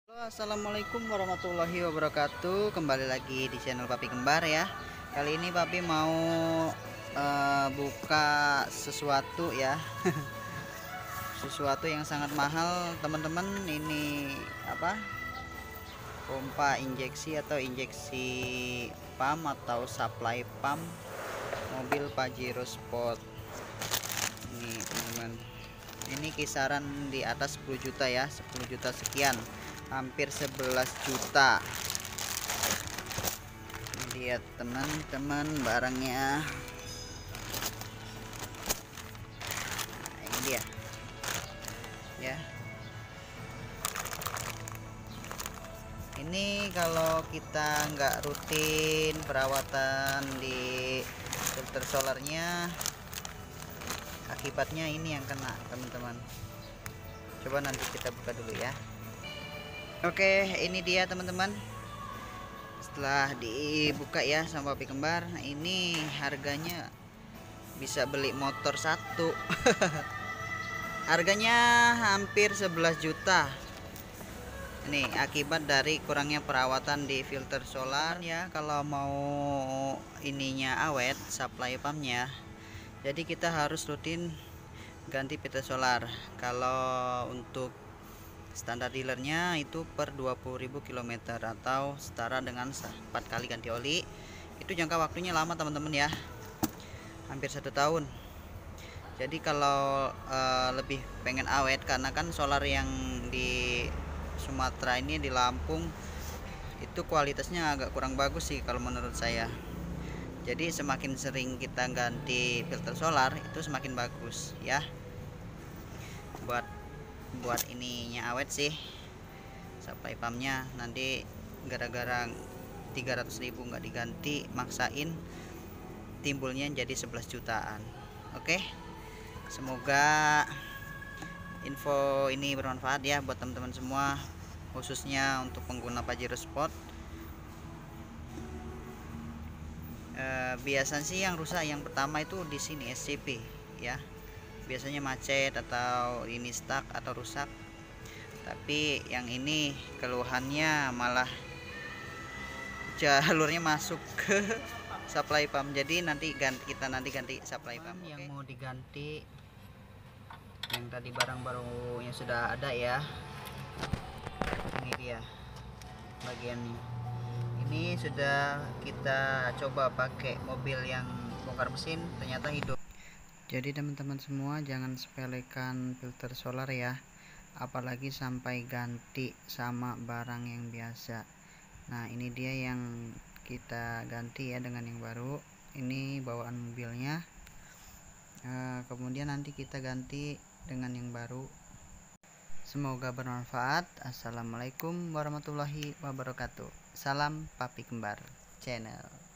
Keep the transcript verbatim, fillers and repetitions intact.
Halo, assalamualaikum warahmatullahi wabarakatuh. Kembali lagi di channel Papi Kembar ya. Kali ini Papi mau uh, buka sesuatu ya. Sesuatu yang sangat mahal teman-teman. Ini apa? Pompa injeksi atau injeksi pump atau supply pump mobil Pajero Sport. Ini teman-teman. Ini kisaran di atas sepuluh juta ya, sepuluh juta sekian. Hampir sebelas juta. Lihat teman-teman barangnya. Nah, ini dia ya. Ini kalau kita nggak rutin perawatan di filter solarnya, akibatnya ini yang kena teman-teman. Coba nanti kita buka dulu ya. Oke, ini dia teman-teman. Setelah dibuka ya sama Papi Kembar, ini harganya bisa beli motor satu. Harganya hampir sebelas juta. Ini akibat dari kurangnya perawatan di filter solar ya. Kalau mau ininya awet, supply pumpnya, jadi kita harus rutin ganti filter solar. Kalau untuk standar dealernya itu per dua puluh ribu kilometer atau setara dengan empat kali ganti oli. Itu jangka waktunya lama teman-teman ya, hampir satu tahun. Jadi kalau uh, lebih pengen awet, karena kan solar yang di Sumatera ini, di Lampung itu kualitasnya agak kurang bagus sih kalau menurut saya. Jadi semakin sering kita ganti filter solar itu semakin bagus ya, buat buat ininya awet sih supply pumpnya. Nanti gara-gara tiga ratus ribu nggak diganti, maksain, timbulnya jadi sebelas jutaan. Oke, semoga info ini bermanfaat ya buat teman-teman semua, khususnya untuk pengguna Pajero Sport. e, biasanya sih yang rusak yang pertama itu di sini S C P ya, biasanya macet atau ini stuck atau rusak. Tapi yang ini keluhannya malah jalurnya masuk ke supply pump. Jadi nanti ganti, kita nanti ganti supply pump. Yang okay. Mau diganti yang tadi barang baru yang sudah ada ya. Ini dia bagiannya. Ini sudah kita coba pakai mobil yang bongkar mesin, ternyata hidup. Jadi teman-teman semua jangan sepelekan filter solar ya, apalagi sampai ganti sama barang yang biasa. Nah ini dia yang kita ganti ya dengan yang baru. Ini bawaan mobilnya, e, kemudian nanti kita ganti dengan yang baru. Semoga bermanfaat. Assalamualaikum warahmatullahi wabarakatuh. Salam Papi Kembar Channel.